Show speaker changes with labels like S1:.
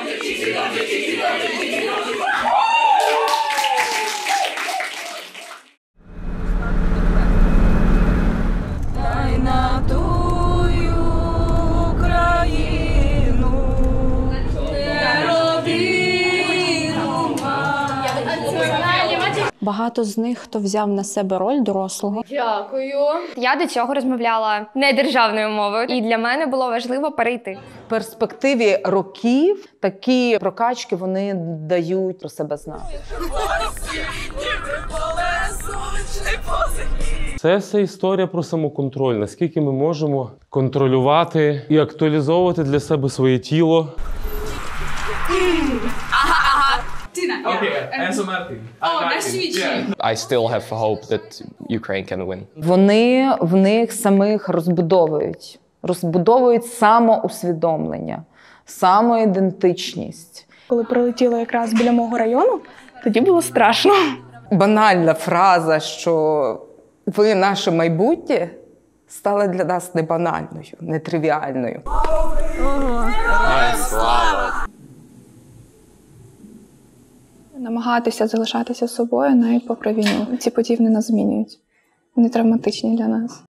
S1: Багато з них, хто взяв на себе роль дорослого.
S2: Дякую. Я до цього розмовляла не державною мовою, і для мене було важливо перейти.
S3: В перспективі років такі прокачки вони дають про себе знати.
S4: Це все історія про самоконтроль. Наскільки ми можемо контролювати і актуалізовувати для себе своє тіло.
S5: Okay, Enzo Martin. Oh, nice to meet you.
S6: I still have hope that Ukraine can win.
S3: Вони в них самих розбудовують самоусвідомлення, самоідентичність.
S7: Коли прилетіло якраз біля мого району, тоді було страшно.
S3: Банальна фраза, що ви наше майбутнє, стала для нас не банальною, не тривіальною.
S6: Слава!
S7: Намагатися залишатися собою навіть попри війну. Ці події нас змінюють. Вони травматичні для нас.